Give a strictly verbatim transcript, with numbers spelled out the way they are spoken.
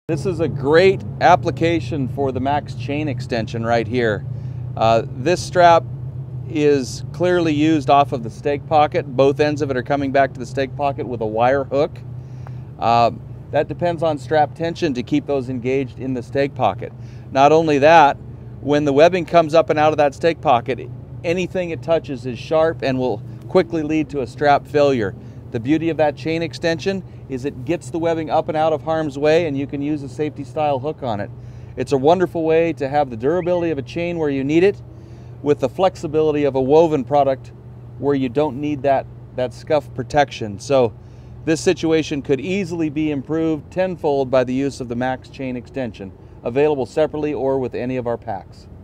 This is a great application for the Max chain extension right here. Uh, this strap is clearly used off of the stake pocket. Both ends of it are coming back to the stake pocket with a wire hook. Uh, that depends on strap tension to keep those engaged in the stake pocket. Not only that, when the webbing comes up and out of that stake pocket, anything it touches is sharp and will quickly lead to a strap failure. The beauty of that chain extension is it gets the webbing up and out of harm's way, and you can use a safety style hook on it. It's a wonderful way to have the durability of a chain where you need it, with the flexibility of a woven product where you don't need that, that scuff protection. So this situation could easily be improved tenfold by the use of the Max chain extension, available separately or with any of our packs.